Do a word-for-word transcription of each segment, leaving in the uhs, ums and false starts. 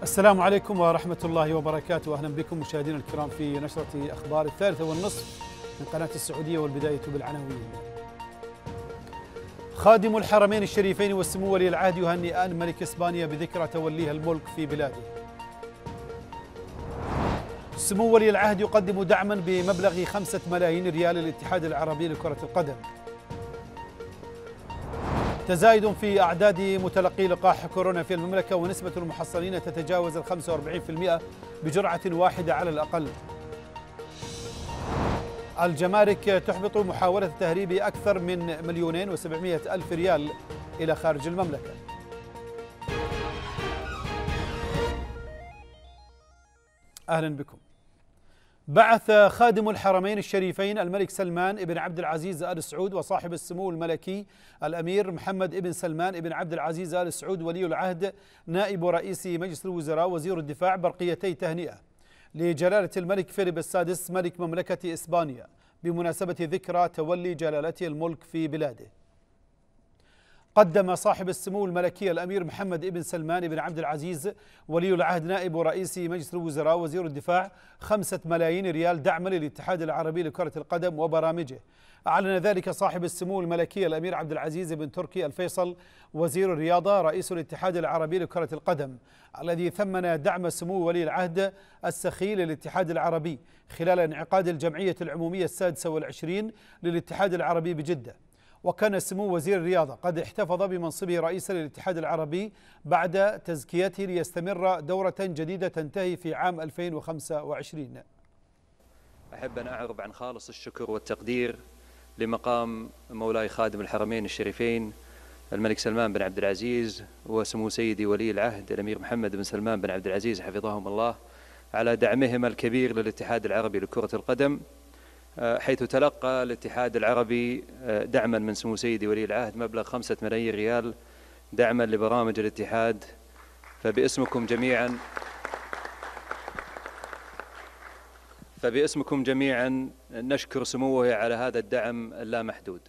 السلام عليكم ورحمة الله وبركاته. أهلا بكم مشاهدينا الكرام في نشرة أخبار الثالثة والنصف من قناة السعودية، والبداية بالعناوين. خادم الحرمين الشريفين والسمو ولي العهد يهنئان ملك إسبانيا بذكرى توليها الملك في بلاده. سمو ولي العهد يقدم دعما بمبلغ خمسة ملايين ريال للاتحاد العربي لكرة القدم. تزايد في أعداد متلقي لقاح كورونا في المملكة، ونسبة المحصنين تتجاوز ال خمسة وأربعين بالمئة بجرعة واحدة على الأقل. الجمارك تحبط محاولة تهريب أكثر من مليونين وسبعمائة ألف ريال إلى خارج المملكة. أهلا بكم. بعث خادم الحرمين الشريفين الملك سلمان بن عبد العزيز آل سعود وصاحب السمو الملكي الأمير محمد بن سلمان بن عبد العزيز آل سعود ولي العهد نائب رئيس مجلس الوزراء وزير الدفاع برقيتي تهنئة لجلالة الملك فيليب السادس ملك مملكة إسبانيا بمناسبة ذكرى تولي جلالته الملك في بلاده. قدم صاحب السمو الملكي الأمير محمد بن سلمان بن عبد العزيز ولي العهد نائب رئيس مجلس الوزراء وزير الدفاع خمسة ملايين ريال دعما للاتحاد العربي لكرة القدم وبرامجه. أعلن ذلك صاحب السمو الملكي الأمير عبد العزيز بن تركي الفيصل وزير الرياضة رئيس الاتحاد العربي لكرة القدم، الذي ثمن دعم سمو ولي العهد السخي للاتحاد العربي خلال انعقاد الجمعية العمومية السادسة والعشرين للاتحاد العربي بجدة. وكان سمو وزير الرياضة قد احتفظ بمنصبه رئيسا للاتحاد العربي بعد تزكيته ليستمر دورة جديدة تنتهي في عام ألفين وخمسة وعشرين. أحب أن أعرب عن خالص الشكر والتقدير لمقام مولاي خادم الحرمين الشريفين الملك سلمان بن عبد العزيز وسمو سيدي ولي العهد الأمير محمد بن سلمان بن عبد العزيز حفظهم الله على دعمهما الكبير للاتحاد العربي لكرة القدم، حيث تلقى الاتحاد العربي دعما من سمو سيدي ولي العهد مبلغ خمسة ملايين ريال دعما لبرامج الاتحاد. فباسمكم جميعا فباسمكم جميعا نشكر سموه على هذا الدعم اللامحدود.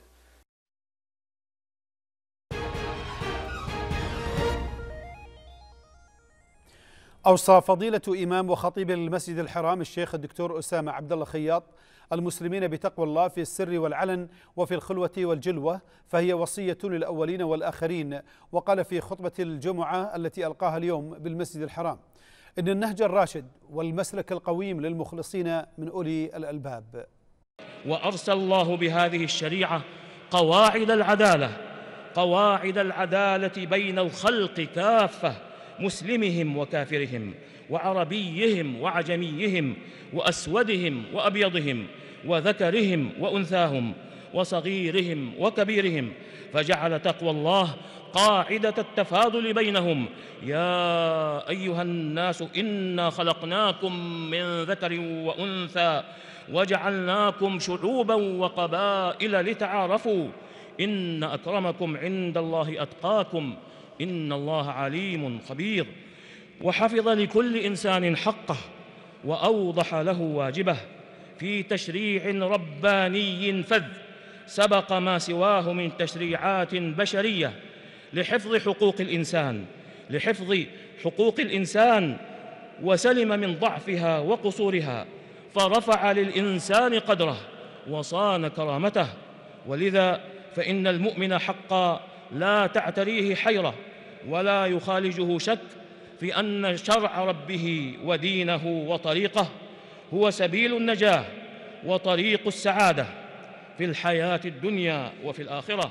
أوصى فضيلة إمام وخطيب المسجد الحرام الشيخ الدكتور أسامة عبد الله خياط المسلمين بتقوى الله في السر والعلن وفي الخلوة والجلوة، فهي وصية للأولين والآخرين. وقال في خطبة الجمعة التي ألقاها اليوم بالمسجد الحرام إن النهج الراشد والمسلك القويم للمخلصين من أولي الألباب. وأرسل الله بهذه الشريعة قواعد العدالة قواعد العدالة بين الخلق كافة، مسلمهم وكافرهم، وعربيهم وعجميهم، وأسودهم وأبيضهم، وذكرهم وأنثاهم، وصغيرهم وكبيرهم، فجعل تقوى الله قاعدة التفاضل بينهم. يا أيها الناس إنا خلقناكم من ذكر وأنثى وجعلناكم شعوبا وقبائل لتعارفوا إن أكرمكم عند الله أتقاكم إن الله عليم خبير. وحفظ لكل إنسان حقه وأوضح له واجبه في تشريع رباني فذ سبق ما سواه من تشريعات بشرية لحفظ حقوق الإنسان لحفظ حقوق الإنسان وسلم من ضعفها وقصورها، فرفع للإنسان قدره وصان كرامته. ولذا فإن المؤمن حقا لا تعتريه حيرة ولا يخالجه شك في أن شرع ربه ودينه وطريقه هو سبيل النجاة وطريق السعادة في الحياة الدنيا وفي الآخرة.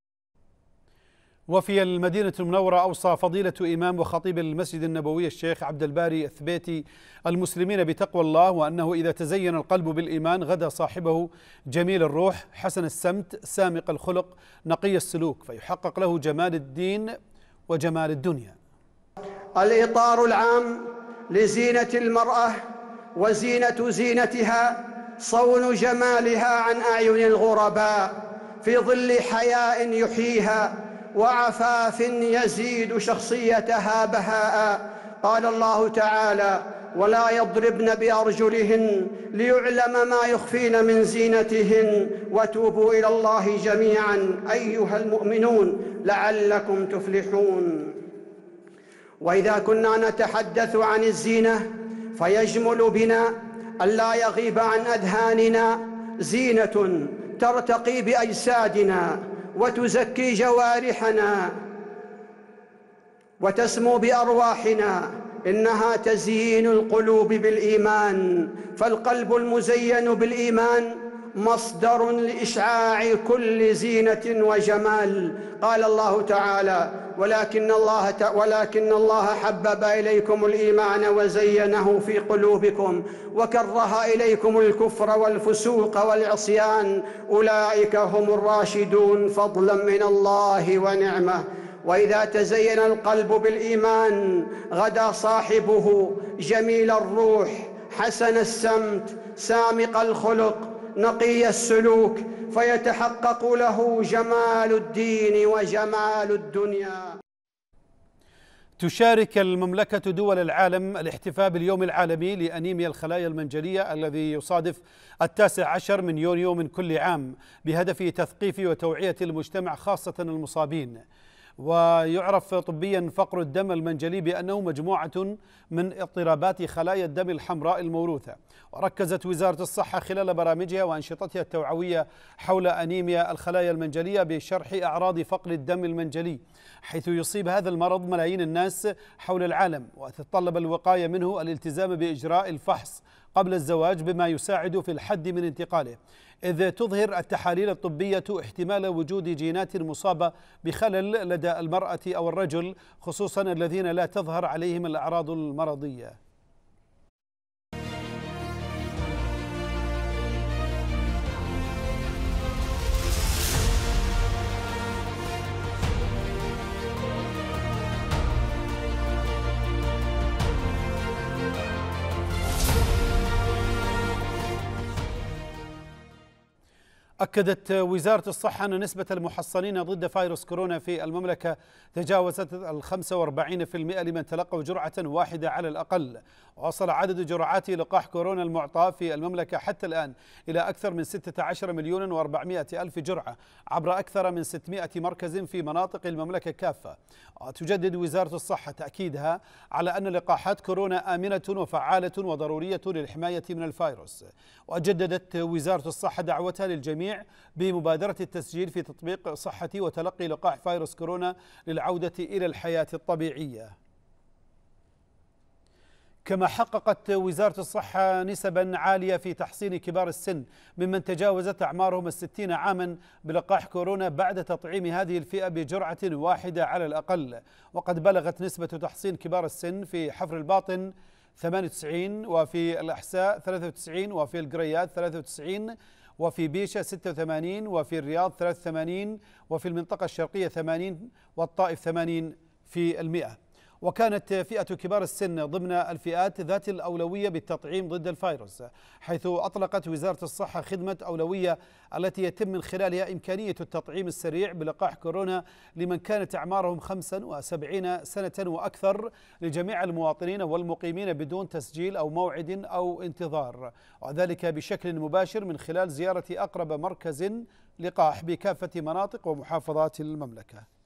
وفي المدينة المنورة أوصى فضيلة إمام وخطيب المسجد النبوي الشيخ عبد الباري الثبيتي المسلمين بتقوى الله، وأنه إذا تزين القلب بالإيمان غدا صاحبه جميل الروح حسن السمت سامق الخلق نقي السلوك، فيحقق له جمال الدين وجمال الدنيا. الإطار العام لزينة المرأة وزينة زينتها صون جمالها عن أعين الغرباء في ظل حياء يحييها وعفاف يزيد شخصيتها بهاء. قال الله تعالى: ولا يضربن بأرجلهن ليعلم ما يخفين من زينتهن وتوبوا إلى الله جميعا أيها المؤمنون لعلكم تفلحون. وإذا كنا نتحدث عن الزينة فيجمل بنا ألا يغيب عن أذهاننا زينة ترتقي بأجسادنا وتزكي جوارحنا وتسمو بأرواحنا، إنها تزيين القلوب بالإيمان، فالقلب المزين بالإيمان مصدر لإشعاع كل زينة وجمال. قال الله تعالى: ولكن الله ولكن الله حبب إليكم الإيمان وزينه في قلوبكم وكره إليكم الكفر والفسوق والعصيان أولئك هم الراشدون فضلا من الله ونعمة. وإذا تزين القلب بالإيمان غدا صاحبه جميل الروح حسن السمت سامق الخلق نقي السلوك، فيتحقق له جمال الدين وجمال الدنيا. تشارك المملكة دول العالم الاحتفاء باليوم العالمي لأنيميا الخلايا المنجلية الذي يصادف التاسع عشر من يونيو من كل عام، بهدف تثقيف وتوعية المجتمع خاصة المصابين. ويعرف طبيا فقر الدم المنجلي بأنه مجموعة من اضطرابات خلايا الدم الحمراء الموروثة. وركزت وزارة الصحة خلال برامجها وأنشطتها التوعوية حول أنيميا الخلايا المنجلية بشرح أعراض فقر الدم المنجلي، حيث يصيب هذا المرض ملايين الناس حول العالم، وتتطلب الوقاية منه الالتزام بإجراء الفحص قبل الزواج بما يساعد في الحد من انتقاله، إذ تظهر التحاليل الطبية احتمال وجود جينات مصابة بخلل لدى المرأة أو الرجل، خصوصا الذين لا تظهر عليهم الأعراض المرضية. أكدت وزارة الصحة أن نسبة المحصنين ضد فيروس كورونا في المملكة تجاوزت ال خمسة وأربعين بالمئة لمن تلقوا جرعة واحدة على الأقل. وصل عدد جرعات لقاح كورونا المعطاة في المملكة حتى الآن إلى أكثر من ستة عشر مليون وأربعمئة ألف جرعة عبر أكثر من ستمئة مركز في مناطق المملكة كافة. وتجدد وزارة الصحة تأكيدها على أن لقاحات كورونا آمنة وفعالة وضرورية للحماية من الفيروس. وجددت وزارة الصحة دعوتها للجميع بمبادرة التسجيل في تطبيق صحة وتلقي لقاح فيروس كورونا للعودة إلى الحياة الطبيعية. كما حققت وزارة الصحة نسبا عالية في تحصين كبار السن ممن تجاوزت أعمارهم الستين عاما بلقاح كورونا بعد تطعيم هذه الفئة بجرعة واحدة على الأقل. وقد بلغت نسبة تحصين كبار السن في حفر الباطن ثمانية وتسعين، وفي الأحساء ثلاثة وتسعين، وفي القريات ثلاثة وتسعين، وفي بيشة ستة وثمانين، وفي الرياض ثلاثة وثمانين، وفي المنطقة الشرقية ثمانين، والطائف ثمانين في المئة. وكانت فئة كبار السن ضمن الفئات ذات الأولوية بالتطعيم ضد الفيروس، حيث أطلقت وزارة الصحة خدمة أولوية التي يتم من خلالها إمكانية التطعيم السريع بلقاح كورونا لمن كانت أعمارهم خمسة وسبعين سنة وأكثر لجميع المواطنين والمقيمين بدون تسجيل أو موعد أو انتظار، وذلك بشكل مباشر من خلال زيارة أقرب مركز لقاح بكافة مناطق ومحافظات المملكة.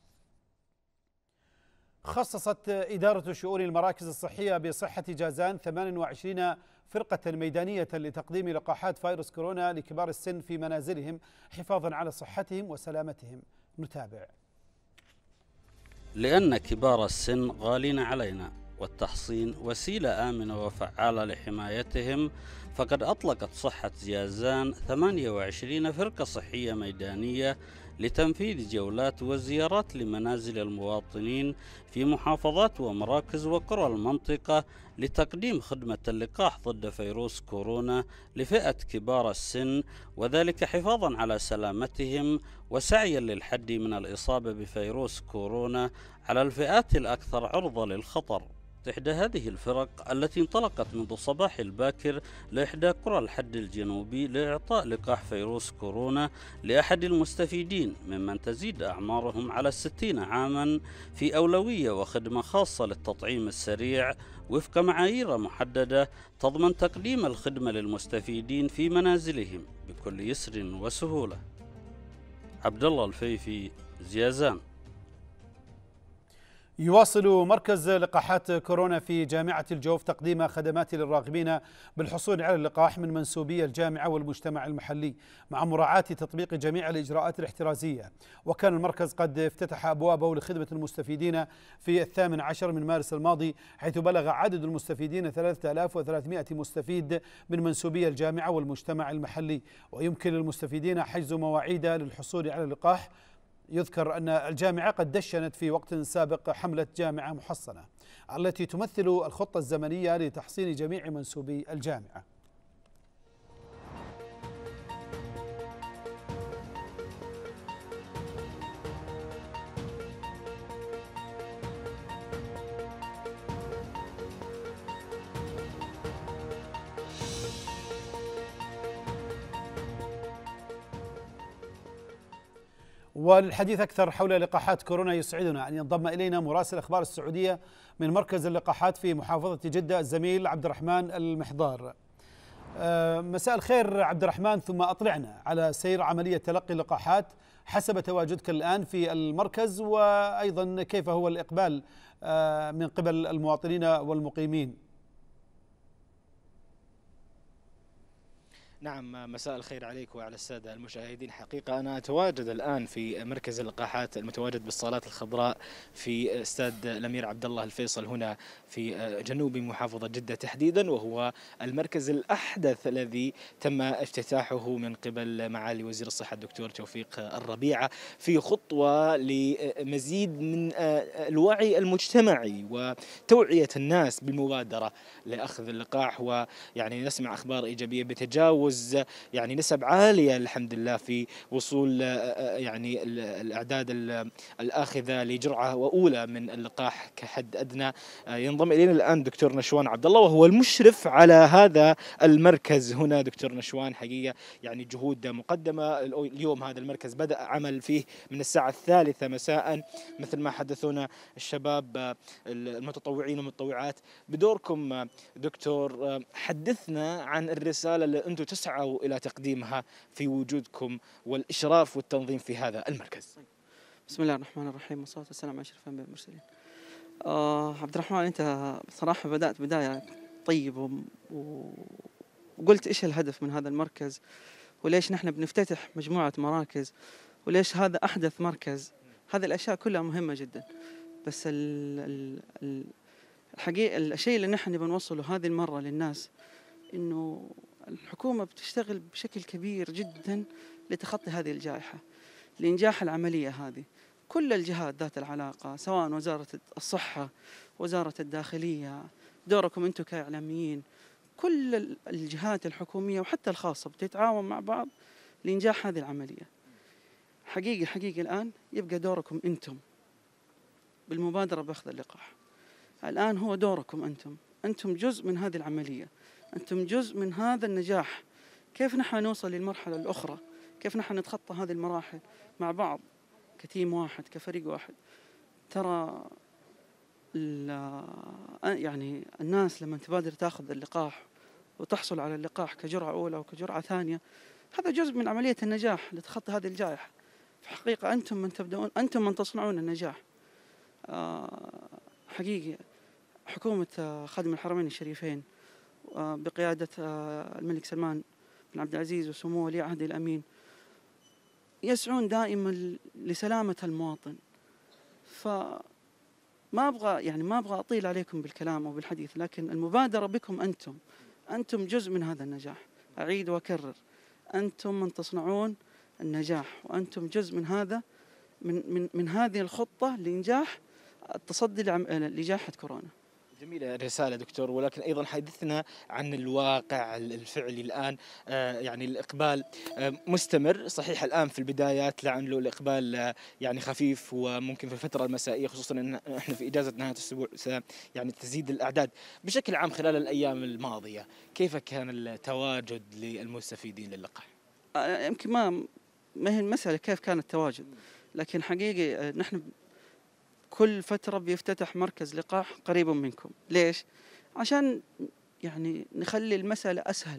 خصصت إدارة شؤون المراكز الصحية بصحة جازان ثمانية وعشرين فرقة ميدانية لتقديم لقاحات فيروس كورونا لكبار السن في منازلهم حفاظا على صحتهم وسلامتهم. نتابع. لأن كبار السن غالين علينا والتحصين وسيلة آمنة وفعالة لحمايتهم، فقد أطلقت صحة جازان ثمانية وعشرين فرقة صحية ميدانية لتنفيذ جولات وزيارات لمنازل المواطنين في محافظات ومراكز وقرى المنطقة لتقديم خدمة اللقاح ضد فيروس كورونا لفئة كبار السن، وذلك حفاظا على سلامتهم وسعيا للحد من الإصابة بفيروس كورونا على الفئات الأكثر عرضة للخطر. إحدى هذه الفرق التي انطلقت منذ صباح الباكر لإحدى قرى الحد الجنوبي لإعطاء لقاح فيروس كورونا لأحد المستفيدين ممن تزيد أعمارهم على الستين عاما في أولوية وخدمة خاصة للتطعيم السريع وفق معايير محددة تضمن تقديم الخدمة للمستفيدين في منازلهم بكل يسر وسهولة. عبد الله الفيفي، زيازان. يواصل مركز لقاحات كورونا في جامعة الجوف تقديم خدمات للراغبين بالحصول على اللقاح من منسوبي الجامعة والمجتمع المحلي مع مراعاة تطبيق جميع الإجراءات الاحترازية. وكان المركز قد افتتح أبوابه لخدمة المستفيدين في الثامن عشر من مارس الماضي، حيث بلغ عدد المستفيدين ثلاثة آلاف وثلاثمائة مستفيد من منسوبي الجامعة والمجتمع المحلي. ويمكن للمستفيدين حجز مواعيد للحصول على اللقاح. يذكر أن الجامعة قد دشنت في وقت سابق حملة جامعة محصنة التي تمثل الخطة الزمنية لتحصين جميع منسوبي الجامعة. وللحديث أكثر حول لقاحات كورونا يسعدنا أن ينضم إلينا مراسل أخبار السعودية من مركز اللقاحات في محافظة جدة الزميل عبد الرحمن المحضار. مساء الخير عبد الرحمن، ثم أطلعنا على سير عملية تلقي اللقاحات حسب تواجدك الآن في المركز، وأيضا كيف هو الإقبال من قبل المواطنين والمقيمين. نعم، مساء الخير عليك وعلى السادة المشاهدين. حقيقة أنا أتواجد الآن في مركز اللقاحات المتواجد بالصالات الخضراء في استاد الأمير عبد الله الفيصل هنا في جنوب محافظة جدة تحديدا، وهو المركز الأحدث الذي تم افتتاحه من قبل معالي وزير الصحة الدكتور توفيق الربيعة في خطوة لمزيد من الوعي المجتمعي وتوعية الناس بالمبادرة لأخذ اللقاح. ويعني نسمع أخبار إيجابية بتجاوز يعني نسب عالية الحمد لله في وصول يعني الأعداد الآخذة لجرعة وأولى من اللقاح كحد أدنى. ينضم إلينا الآن دكتور نشوان عبد الله وهو المشرف على هذا المركز هنا. دكتور نشوان، حقيقة يعني جهود مقدمة. اليوم هذا المركز بدأ عمل فيه من الساعة الثالثة مساء مثل ما حدثونا الشباب المتطوعين والمتطوعات. بدوركم دكتور حدثنا عن الرسالة اللي أنتم تسعوا إلى تقديمها في وجودكم والإشراف والتنظيم في هذا المركز. بسم الله الرحمن الرحيم، والصلاة والسلام على أشرف الأنبياء والمرسلين. آه عبد الرحمن، أنت بصراحة بدأت بداية طيبة وقلت إيش الهدف من هذا المركز وليش نحن بنفتتح مجموعة مراكز وليش هذا أحدث مركز. هذه الأشياء كلها مهمة جدا، بس الحقيقة الشيء اللي نحن بنوصله هذه المرة للناس إنه الحكومة بتشتغل بشكل كبير جدا لتخطي هذه الجائحة، لإنجاح العملية هذه. كل الجهات ذات العلاقة، سواء وزارة الصحة، وزارة الداخلية، دوركم أنتم كإعلاميين، كل الجهات الحكومية وحتى الخاصة بتتعاون مع بعض لإنجاح هذه العملية. حقيقي حقيقي الآن يبقى دوركم أنتم بالمبادرة بأخذ اللقاح. الآن هو دوركم أنتم، أنتم جزء من هذه العملية، أنتم جزء من هذا النجاح. كيف نحن نوصل للمرحلة الأخرى؟ كيف نحن نتخطى هذه المراحل مع بعض كتيم واحد كفريق واحد؟ ترى يعني الناس لما تبادر تأخذ اللقاح وتحصل على اللقاح كجرعة أولى وكجرعة ثانية، هذا جزء من عملية النجاح لتخطي هذه الجائحة. في حقيقة أنتم من تبدأون، أنتم من تصنعون النجاح. حقيقي حكومة خادم الحرمين الشريفين بقيادة الملك سلمان بن عبد العزيز وسمو ولي عهده الأمين يسعون دائما لسلامة المواطن. فما أبغى يعني ما أبغى أطيل عليكم بالكلام وبالحديث، لكن المبادرة بكم أنتم، أنتم جزء من هذا النجاح. أعيد وأكرر، أنتم من تصنعون النجاح، وأنتم جزء من هذا من من من هذه الخطة لإنجاح التصدي لجائحة كورونا. جميلة الرسالة دكتور، ولكن أيضا حدثنا عن الواقع الفعلي الآن. آه يعني الإقبال آه مستمر صحيح الآن في البدايات، لعله الإقبال آه يعني خفيف وممكن في الفترة المسائية، خصوصا أن إحنا في إجازة نهاية الأسبوع يعني تزيد الأعداد. بشكل عام خلال الأيام الماضية كيف كان التواجد للمستفيدين للقاح؟ آه يمكن ما ما هي المسألة كيف كان التواجد، لكن حقيقي آه نحن كل فترة بيفتتح مركز لقاح قريب منكم. ليش؟ عشان يعني نخلي المسألة أسهل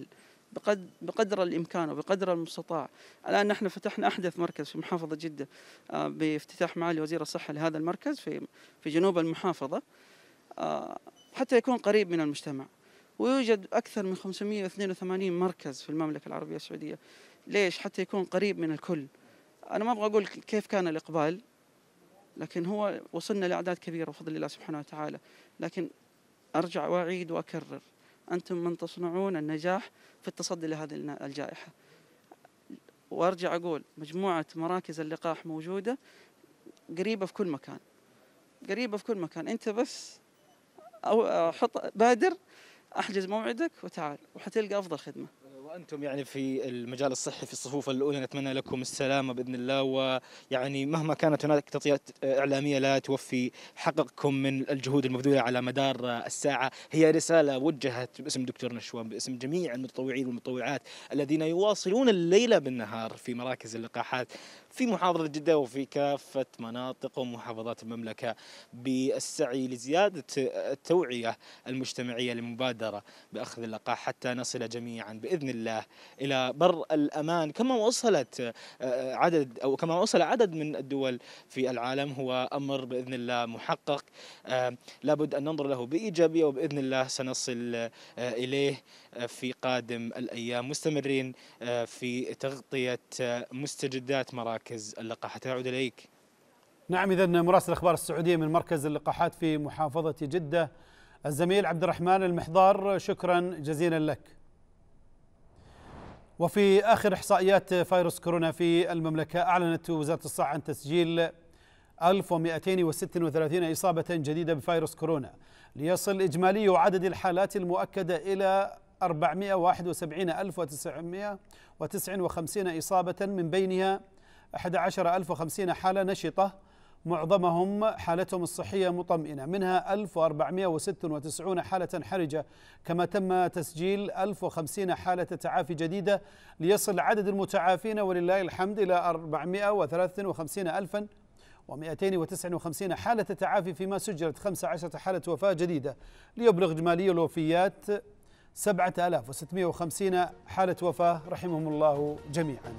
بقدر الإمكان وبقدر المستطاع. الآن نحن فتحنا أحدث مركز في محافظة جدة بافتتاح معالي وزير الصحة لهذا المركز في في جنوب المحافظة حتى يكون قريب من المجتمع. ويوجد أكثر من خمسمئة واثنين وثمانين مركز في المملكة العربية السعودية. ليش؟ حتى يكون قريب من الكل. أنا ما أبغى أقول كيف كان الإقبال، لكن هو وصلنا لأعداد كبيرة بفضل الله سبحانه وتعالى. لكن أرجع وأعيد وأكرر، أنتم من تصنعون النجاح في التصدي لهذه الجائحة. وأرجع أقول مجموعة مراكز اللقاح موجودة قريبة في كل مكان، قريبة في كل مكان. أنت بس أو حط بادر، أحجز موعدك وتعال وحتلقى أفضل خدمة. وأنتم يعني في المجال الصحي في الصفوف الأولى، نتمنى لكم السلامة بإذن الله. ويعني مهما كانت هناك تغطيات إعلامية لا توفي حقكم من الجهود المبذولة على مدار الساعة. هي رسالة وجهت باسم دكتور نشوان، باسم جميع المتطوعين والمتطوعات الذين يواصلون الليل بالنهار في مراكز اللقاحات في محافظة جدة وفي كافة مناطق ومحافظات المملكة، بالسعي لزيادة التوعية المجتمعية للمبادرة بأخذ اللقاح حتى نصل جميعا بإذن الله إلى بر الأمان، كما وصلت عدد أو كما وصل عدد من الدول في العالم. هو أمر بإذن الله محقق، لابد أن ننظر له بإيجابية، وبإذن الله سنصل إليه في قادم الأيام، مستمرين في تغطية مستجدات مراكز اللقاحات. أعود إليك. نعم، إذن مراسل الأخبار السعودية من مركز اللقاحات في محافظة جدة الزميل عبد الرحمن المحضار، شكرا جزيلا لك. وفي آخر إحصائيات فيروس كورونا في المملكة، أعلنت وزارة الصحة عن تسجيل ألف ومئتين وستة وثلاثين إصابة جديدة بفيروس كورونا، ليصل إجمالي عدد الحالات المؤكدة إلى أربعمئة وواحد وسبعين ألف وتسعمئة وتسعة وخمسين إصابة، من بينها أحد عشر ألف وخمسين حالة نشطة، معظمهم حالتهم الصحية مطمئنة، منها ألف وأربعمئة وستة وتسعين حالة حرجة. كما تم تسجيل ألف وخمسين حالة تعافي جديدة، ليصل عدد المتعافين ولله الحمد إلى أربعمئة وثلاثة وخمسين ألفا ومئتين وتسعة وخمسين حالة تعافي، فيما سجلت خمسة عشر حالة وفاة جديدة، ليبلغ إجمالي الوفيات سبعة آلاف وستمئة وخمسين حالة وفاة رحمهم الله جميعا.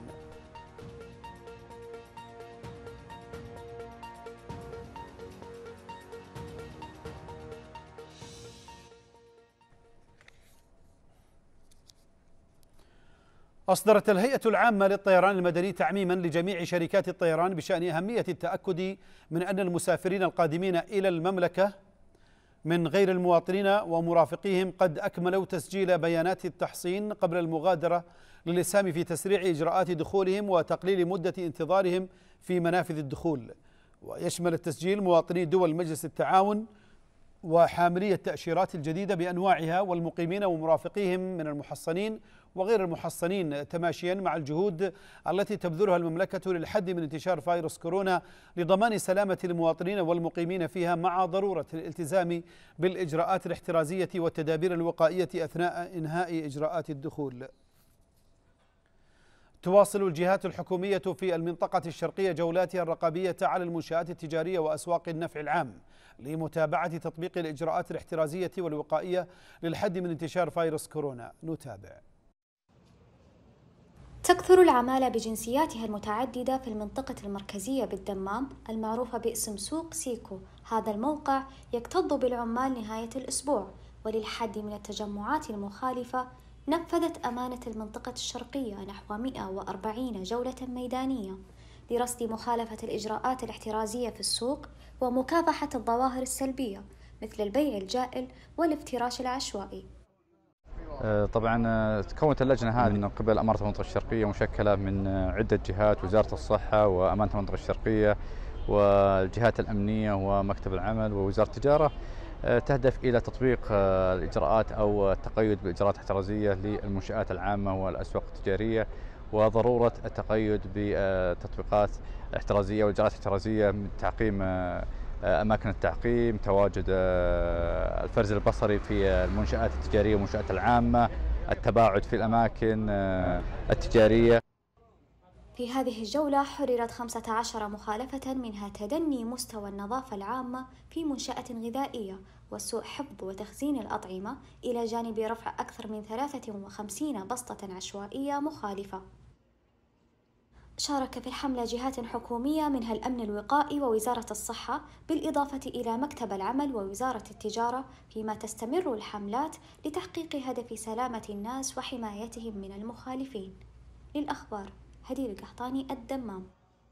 أصدرت الهيئة العامة للطيران المدني تعميما لجميع شركات الطيران بشأن أهمية التأكد من أن المسافرين القادمين إلى المملكة من غير المواطنين ومرافقيهم قد أكملوا تسجيل بيانات التحصين قبل المغادرة، للإسهام في تسريع إجراءات دخولهم وتقليل مدة انتظارهم في منافذ الدخول. ويشمل التسجيل مواطني دول مجلس التعاون وحاملي التأشيرات الجديدة بأنواعها، والمقيمين ومرافقيهم من المحصنين وغير المحصنين، تماشيا مع الجهود التي تبذلها المملكة للحد من انتشار فيروس كورونا لضمان سلامة المواطنين والمقيمين فيها، مع ضرورة الالتزام بالإجراءات الاحترازية والتدابير الوقائية أثناء إنهاء إجراءات الدخول. تواصل الجهات الحكومية في المنطقة الشرقية جولاتها الرقابية على المنشآت التجارية وأسواق النفع العام لمتابعة تطبيق الإجراءات الاحترازية والوقائية للحد من انتشار فيروس كورونا. نتابع. تكثر العمالة بجنسياتها المتعددة في المنطقة المركزية بالدمام المعروفة باسم سوق سيكو. هذا الموقع يكتظ بالعمال نهاية الأسبوع، وللحد من التجمعات المخالفة نفذت أمانة المنطقة الشرقية نحو مئة وأربعين جولة ميدانية لرصد مخالفة الإجراءات الاحترازية في السوق ومكافحة الظواهر السلبية مثل البيع الجائل والافتراش العشوائي. طبعا تكونت اللجنة هذه من قبل أمارة المنطقة الشرقية، مشكلة من عدة جهات: وزارة الصحة وأمانة المنطقة الشرقية والجهات الأمنية ومكتب العمل ووزارة التجارة، تهدف إلى تطبيق الإجراءات أو التقيد بالإجراءات الاحترازية للمنشآت العامة والأسواق التجارية، وضرورة التقيد بتطبيقات الاحترازية والإجراءات الاحترازية من تعقيم أماكن التعقيم، تواجد الفرز البصري في المنشآت التجارية والمنشآت العامة، التباعد في الأماكن التجارية. في هذه الجولة حررت خمسة عشر مخالفة، منها تدني مستوى النظافة العامة في منشأة غذائية، وسوء حفظ وتخزين الأطعمة، إلى جانب رفع أكثر من ثلاثة وخمسين بسطة عشوائية مخالفة. شارك في الحملة جهات حكومية منها الأمن الوقائي ووزارة الصحة، بالإضافة إلى مكتب العمل ووزارة التجارة، فيما تستمر الحملات لتحقيق هدف سلامة الناس وحمايتهم من المخالفين. للأخبار هدير القحطاني، الدمام.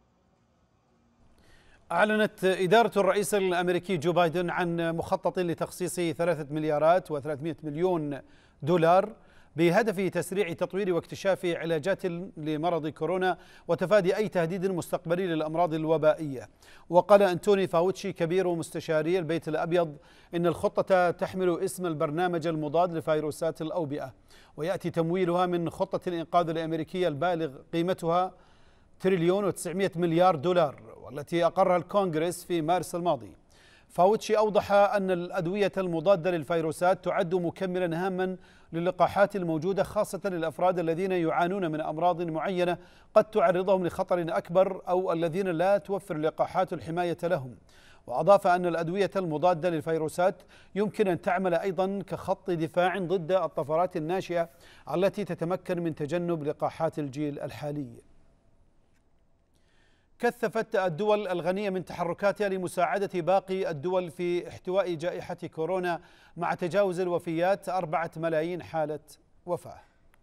أعلنت إدارة الرئيس الأمريكي جو بايدن عن مخطط لتخصيص ثلاثة مليارات وثلاثمائة مليون دولار بهدف تسريع تطوير واكتشاف علاجات لمرض كورونا وتفادي أي تهديد مستقبلي للأمراض الوبائية. وقال أنتوني فاوتشي كبير مستشاري البيت الأبيض إن الخطة تحمل اسم البرنامج المضاد لفيروسات الأوبئة، ويأتي تمويلها من خطة الإنقاذ الأمريكية البالغ قيمتها تريليون وتسعمائة مليار دولار، والتي أقرها الكونغرس في مارس الماضي. فاوتشي أوضح أن الأدوية المضادة للفيروسات تعد مكملا هاما للقاحات الموجودة، خاصة للأفراد الذين يعانون من أمراض معينة قد تعرضهم لخطر أكبر أو الذين لا توفر اللقاحات الحماية لهم. وأضاف أن الأدوية المضادة للفيروسات يمكن أن تعمل أيضا كخط دفاع ضد الطفرات الناشئة التي تتمكن من تجنب لقاحات الجيل الحالي. كثفت الدول الغنية من تحركاتها لمساعدة باقي الدول في احتواء جائحة كورونا مع تجاوز الوفيات أربعة ملايين حالة وفاة.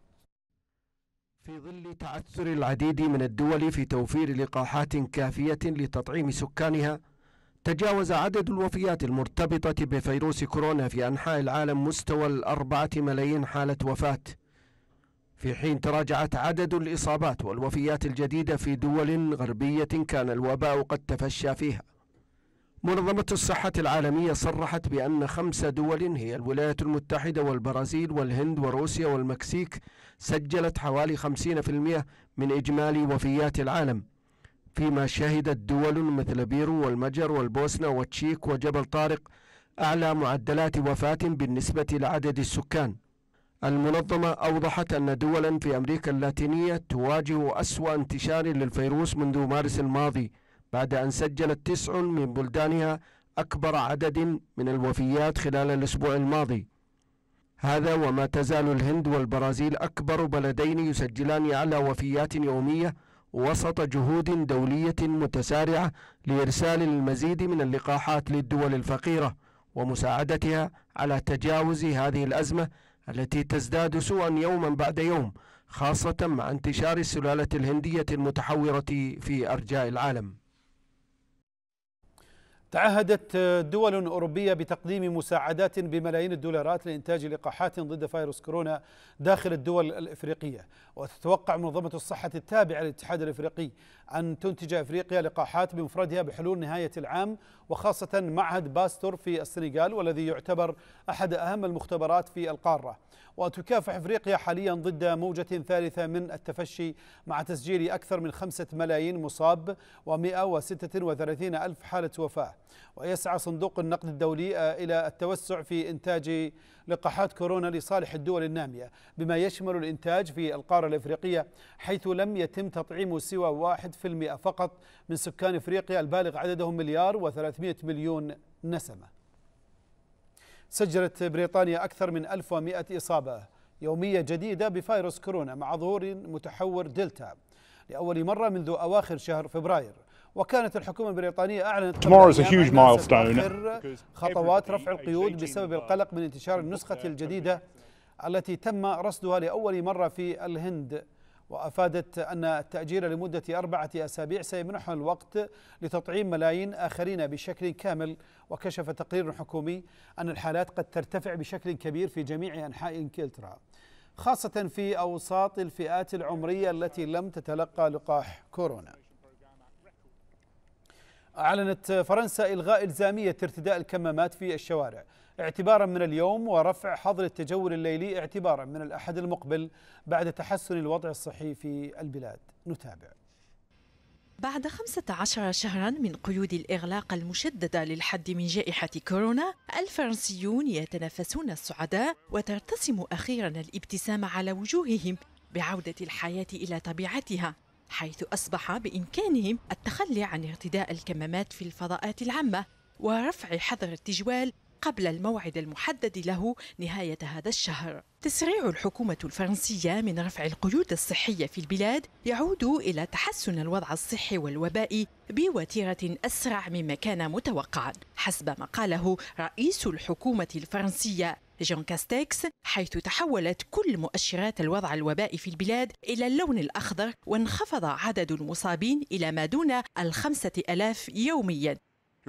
في ظل تعثر العديد من الدول في توفير لقاحات كافية لتطعيم سكانها، تجاوز عدد الوفيات المرتبطة بفيروس كورونا في أنحاء العالم مستوى الأربعة ملايين حالة وفاة، في حين تراجعت عدد الإصابات والوفيات الجديدة في دول غربية كان الوباء قد تفشى فيها. منظمة الصحة العالمية صرحت بأن خمس دول هي الولايات المتحدة والبرازيل والهند وروسيا والمكسيك سجلت حوالي خمسين بالمئة من إجمالي وفيات العالم، فيما شهدت دول مثل بيرو والمجر والبوسنة والتشيك وجبل طارق أعلى معدلات وفاة بالنسبة لعدد السكان. المنظمة أوضحت أن دولا في أمريكا اللاتينية تواجه أسوأ انتشار للفيروس منذ مارس الماضي، بعد أن سجلت تسع من بلدانها أكبر عدد من الوفيات خلال الأسبوع الماضي. هذا وما تزال الهند والبرازيل أكبر بلدين يسجلان أعلى وفيات يومية وسط جهود دولية متسارعة لإرسال المزيد من اللقاحات للدول الفقيرة ومساعدتها على تجاوز هذه الأزمة التي تزداد سوءا يوما بعد يوم، خاصة مع انتشار السلالة الهندية المتحورة في أرجاء العالم. تعهدت دول أوروبية بتقديم مساعدات بملايين الدولارات لإنتاج لقاحات ضد فيروس كورونا داخل الدول الإفريقية، وتتوقع منظمة الصحة التابعة للاتحاد الإفريقي أن تنتج إفريقيا لقاحات بمفردها بحلول نهاية العام، وخاصة معهد باستور في السنغال والذي يعتبر أحد أهم المختبرات في القارة. وتكافح إفريقيا حاليا ضد موجة ثالثة من التفشي مع تسجيل أكثر من خمسة ملايين مصاب ومئة وستة وثلاثين ألف حالة وفاة. ويسعى صندوق النقد الدولي إلى التوسع في إنتاج لقاحات كورونا لصالح الدول النامية، بما يشمل الإنتاج في القارة الإفريقية، حيث لم يتم تطعيم سوى واحد في المئة فقط من سكان إفريقيا البالغ عددهم مليار وثلاثمائة مليون نسمة. سجلت بريطانيا أكثر من ألف ومئة إصابة يومية جديدة بفيروس كورونا مع ظهور متحور دلتا لأول مرة منذ أواخر شهر فبراير. وكانت الحكومة البريطانية أعلنت خطوات رفع القيود بسبب القلق من انتشار النسخة الجديدة التي تم رصدها لأول مرة في الهند، وأفادت أن التأجيل لمدة أربعة أسابيع سيمنحها الوقت لتطعيم ملايين آخرين بشكل كامل. وكشف تقرير حكومي أن الحالات قد ترتفع بشكل كبير في جميع أنحاء إنجلترا، خاصة في أوساط الفئات العمرية التي لم تتلقى لقاح كورونا. أعلنت فرنسا إلغاء إلزامية ارتداء الكمامات في الشوارع اعتبارا من اليوم، ورفع حظر التجول الليلي اعتبارا من الأحد المقبل بعد تحسن الوضع الصحي في البلاد. نتابع. بعد خمسة عشر شهرا من قيود الإغلاق المشددة للحد من جائحة كورونا، الفرنسيون يتنافسون السعداء وترتسم أخيرا الابتسامة على وجوههم بعودة الحياة إلى طبيعتها، حيث أصبح بإمكانهم التخلي عن ارتداء الكمامات في الفضاءات العامة ورفع حظر التجوال قبل الموعد المحدد له نهاية هذا الشهر. تسريع الحكومة الفرنسية من رفع القيود الصحية في البلاد يعود إلى تحسن الوضع الصحي والوبائي بوتيرة أسرع مما كان متوقعا، حسب ما قاله رئيس الحكومة الفرنسية جون كاستيكس، حيث تحولت كل مؤشرات الوضع الوبائي في البلاد إلى اللون الأخضر، وانخفض عدد المصابين إلى ما دون الخمسة ألاف يوميا.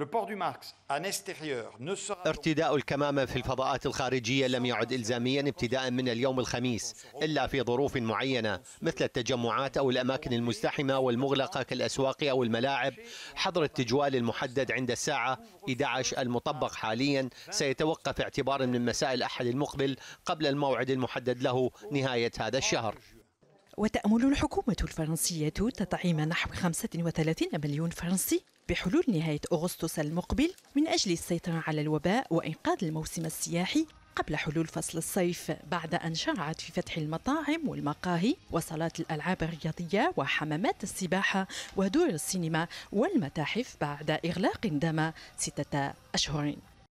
ارتداء الكمامة في الفضاءات الخارجية لم يعد إلزاميا ابتداء من اليوم الخميس إلا في ظروف معينة مثل التجمعات أو الأماكن المزدحمة والمغلقة كالأسواق أو الملاعب. حظر التجوال المحدد عند الساعة إحدى عشر المطبق حاليا سيتوقف اعتبارا من مساء الأحد المقبل قبل الموعد المحدد له نهاية هذا الشهر. وتأمل الحكومة الفرنسية تطعيم نحو خمسة وثلاثين مليون فرنسي بحلول نهاية أغسطس المقبل من أجل السيطرة على الوباء وإنقاذ الموسم السياحي قبل حلول فصل الصيف، بعد أن شرعت في فتح المطاعم والمقاهي وصالات الألعاب الرياضية وحمامات السباحة ودور السينما والمتاحف بعد إغلاق دام ستة أشهر.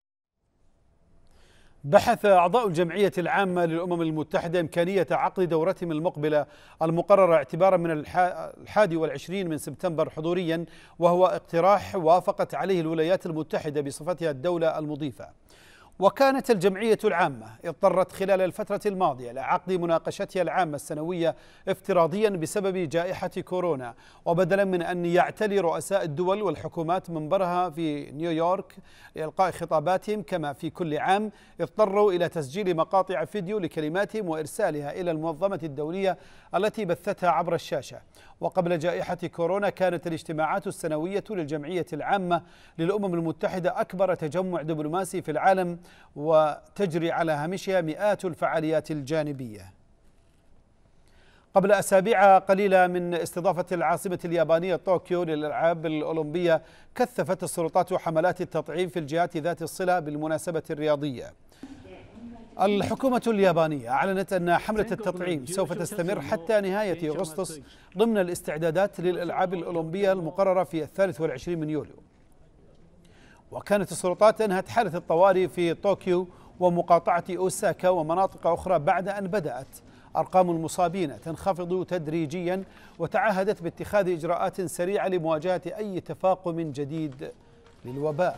بحث أعضاء الجمعية العامة للأمم المتحدة إمكانية عقد دورتهم المقبلة المقررة اعتبارا من الحادي والعشرين من سبتمبر حضوريا، وهو اقتراح وافقت عليه الولايات المتحدة بصفتها الدولة المضيفة. وكانت الجمعية العامة اضطرت خلال الفترة الماضية لعقد مناقشتها العامة السنوية افتراضيا بسبب جائحة كورونا، وبدلا من أن يعتلي رؤساء الدول والحكومات منبرها في نيويورك لإلقاء خطاباتهم كما في كل عام، اضطروا إلى تسجيل مقاطع فيديو لكلماتهم وإرسالها إلى المنظمة الدولية التي بثتها عبر الشاشة. وقبل جائحة كورونا كانت الاجتماعات السنوية للجمعية العامة للأمم المتحدة أكبر تجمع دبلوماسي في العالم، وتجري على هامشها مئات الفعاليات الجانبية. قبل أسابيع قليلة من استضافة العاصمة اليابانية طوكيو للألعاب الأولمبية، كثفت السلطات حملات التطعيم في الجهات ذات الصلة بالمناسبة الرياضية. الحكومة اليابانية أعلنت أن حملة التطعيم سوف تستمر حتى نهاية أغسطس ضمن الاستعدادات للألعاب الأولمبية المقررة في الثالث والعشرين من يوليو. وكانت السلطات أنهت حالة الطوارئ في طوكيو ومقاطعة أوساكا ومناطق أخرى بعد أن بدأت أرقام المصابين تنخفض تدريجيا، وتعهدت باتخاذ إجراءات سريعة لمواجهة أي تفاقم جديد للوباء.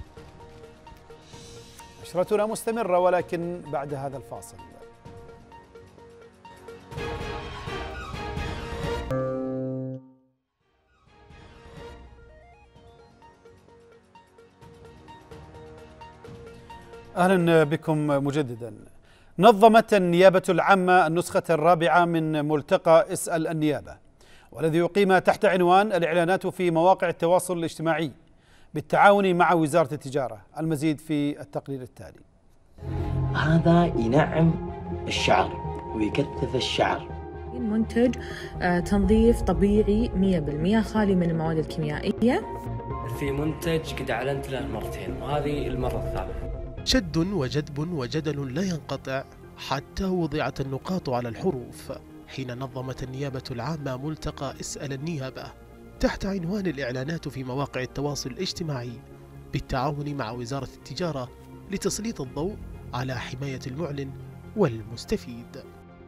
نشرتنا مستمرة ولكن بعد هذا الفاصل. أهلا بكم مجددا. نظمت النيابة العامة النسخة الرابعة من ملتقى اسأل النيابة، والذي يقيم تحت عنوان الإعلانات في مواقع التواصل الاجتماعي بالتعاون مع وزارة التجارة. المزيد في التقرير التالي. هذا ينعم الشعر ويكثف الشعر. منتج تنظيف طبيعي مئة بالمئة خالي من المواد الكيميائية. في منتج قد أعلنت له مرتين وهذه المرة الثالثة. شد وجذب وجدل لا ينقطع حتى وضعت النقاط على الحروف حين نظمت النيابة العامة ملتقى اسأل النيابة تحت عنوان الإعلانات في مواقع التواصل الاجتماعي بالتعاون مع وزارة التجارة لتسليط الضوء على حماية المعلن والمستفيد.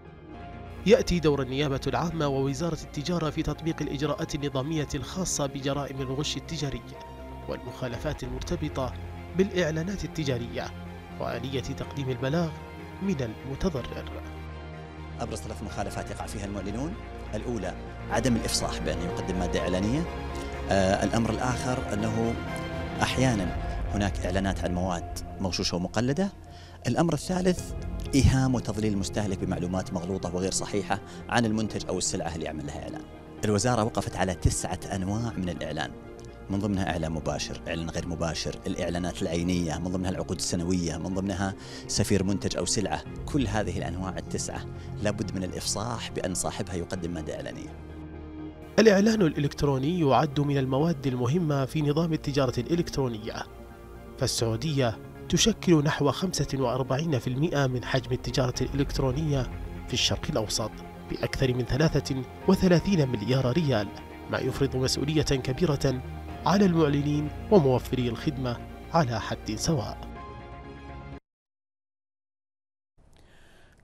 يأتي دور النيابة العامة ووزارة التجارة في تطبيق الإجراءات النظامية الخاصة بجرائم الغش التجاري والمخالفات المرتبطة بالإعلانات التجارية وآلية تقديم البلاغ من المتضرر. أبرز ثلاث مخالفات يقع فيها المعلنون: الأولى عدم الإفصاح بأن يقدم مادة إعلانية. آه الأمر الآخر أنه أحيانا هناك إعلانات عن مواد مغشوشة ومقلدة. الأمر الثالث إيهام وتضليل المستهلك بمعلومات مغلوطة وغير صحيحة عن المنتج أو السلعة اللي يعمل لها إعلان. الوزارة وقفت على تسعة أنواع من الإعلان، من ضمنها إعلان مباشر، إعلان غير مباشر، الإعلانات العينية، من ضمنها العقود السنوية، من ضمنها سفير منتج أو سلعة. كل هذه الأنواع التسعة لابد من الإفصاح بأن صاحبها يقدم مادة إعلانية. الإعلان الإلكتروني يعد من المواد المهمة في نظام التجارة الإلكترونية، فالسعودية تشكل نحو خمسة وأربعين بالمئة من حجم التجارة الإلكترونية في الشرق الأوسط بأكثر من ثلاثة وثلاثين مليار ريال، ما يفرض مسؤولية كبيرة على المعلنين وموفري الخدمة على حد سواء.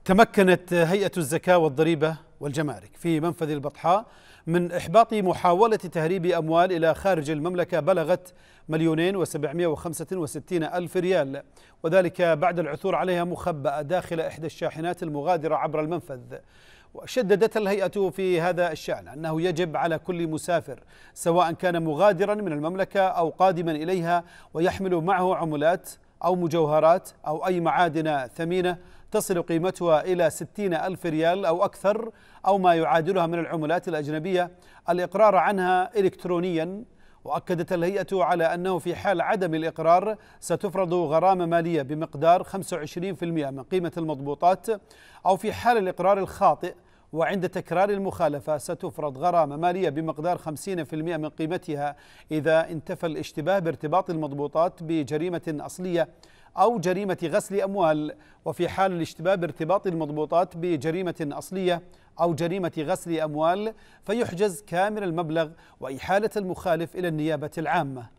تمكنت هيئة الزكاة والضريبة والجمارك في منفذ البطحاء من إحباط محاولة تهريب أموال إلى خارج المملكة بلغت مليونين وسبعمائة وخمسة وستين ألف ريال، وذلك بعد العثور عليها مخبأة داخل إحدى الشاحنات المغادرة عبر المنفذ. وشددت الهيئة في هذا الشأن أنه يجب على كل مسافر سواء كان مغادرا من المملكة أو قادما إليها ويحمل معه عملات أو مجوهرات أو أي معادن ثمينة تصل قيمتها إلى ستين ألف ريال أو أكثر أو ما يعادلها من العملات الأجنبية الإقرار عنها إلكترونيا. وأكدت الهيئة على أنه في حال عدم الإقرار ستفرض غرامة مالية بمقدار خمسة وعشرين بالمئة من قيمة المضبوطات، أو في حال الإقرار الخاطئ وعند تكرار المخالفة ستفرض غرامة مالية بمقدار خمسين بالمئة من قيمتها إذا انتفى الاشتباه بارتباط المضبوطات بجريمة أصلية أو جريمة غسل أموال، وفي حال الاشتباه بارتباط المضبوطات بجريمة أصلية أو جريمة غسل أموال فيحجز كامل المبلغ وإحالة المخالف إلى النيابة العامة.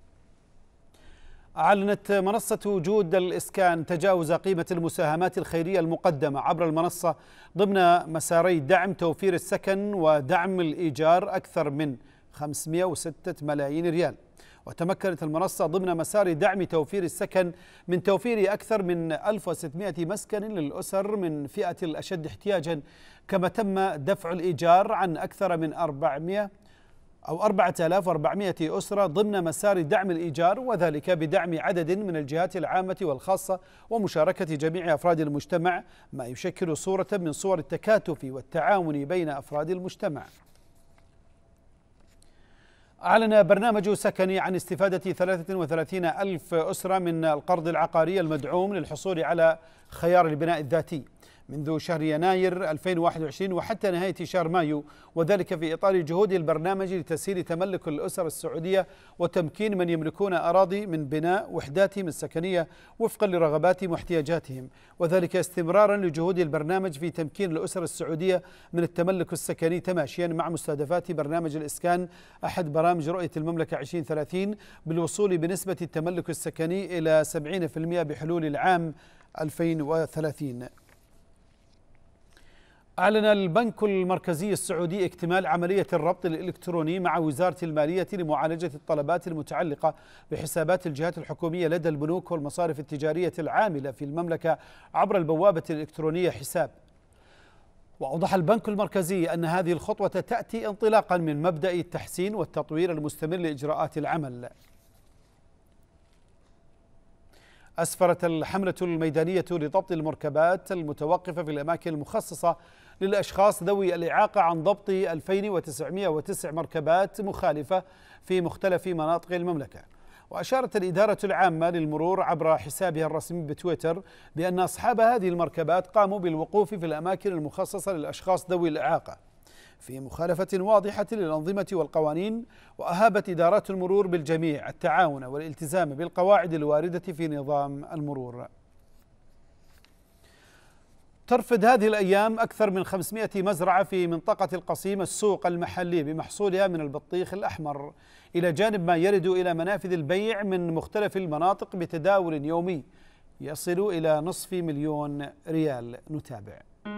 أعلنت منصة جود الإسكان تجاوز قيمة المساهمات الخيرية المقدمة عبر المنصة ضمن مساري دعم توفير السكن ودعم الإيجار أكثر من خمسمائة وستة ملايين ريال. وتمكنت المنصة ضمن مسار دعم توفير السكن من توفير أكثر من ألف وستمائة مسكن للأسر من فئة الأشد احتياجا، كما تم دفع الإيجار عن أكثر من أربعمائة أو أربعة آلاف وأربعمائة أسرة ضمن مسار دعم الإيجار، وذلك بدعم عدد من الجهات العامة والخاصة ومشاركة جميع أفراد المجتمع، ما يشكل صورة من صور التكاتف والتعاون بين أفراد المجتمع. أعلن برنامج سكني عن استفادة ثلاثة وثلاثين ألف أسرة من القرض العقاري المدعوم للحصول على خيار البناء الذاتي منذ شهر يناير ألفين وواحد وعشرين وحتى نهاية شهر مايو، وذلك في إطار جهود البرنامج لتسهيل تملك الأسر السعودية وتمكين من يملكون أراضي من بناء وحداتهم السكنية وفقا لرغباتهم واحتياجاتهم، وذلك استمرارا لجهود البرنامج في تمكين الأسر السعودية من التملك السكني تماشيا مع مستهدفات برنامج الإسكان أحد برامج رؤية المملكة عشرين ثلاثين بالوصول بنسبة التملك السكني إلى سبعين بالمئة بحلول العام ألفين وثلاثين. أعلن البنك المركزي السعودي اكتمال عملية الربط الإلكتروني مع وزارة المالية لمعالجة الطلبات المتعلقة بحسابات الجهات الحكومية لدى البنوك والمصارف التجارية العاملة في المملكة عبر البوابة الإلكترونية حساب. وأوضح البنك المركزي أن هذه الخطوة تأتي انطلاقا من مبدأ التحسين والتطوير المستمر لإجراءات العمل. أسفرت الحملة الميدانية لضبط المركبات المتوقفة في الأماكن المخصصة للأشخاص ذوي الإعاقة عن ضبط ألفين وتسعمائة وتسع مركبات مخالفة في مختلف مناطق المملكة. وأشارت الإدارة العامة للمرور عبر حسابها الرسمي بتويتر بأن أصحاب هذه المركبات قاموا بالوقوف في الأماكن المخصصة للأشخاص ذوي الإعاقة في مخالفة واضحة للأنظمة والقوانين، وأهابت إدارات المرور بالجميع التعاون والالتزام بالقواعد الواردة في نظام المرور. ترفد هذه الأيام أكثر من خمسمائة مزرعة في منطقة القصيم السوق المحلي بمحصولها من البطيخ الأحمر، إلى جانب ما يرد إلى منافذ البيع من مختلف المناطق بتداول يومي يصل إلى نصف مليون ريال. نتابع.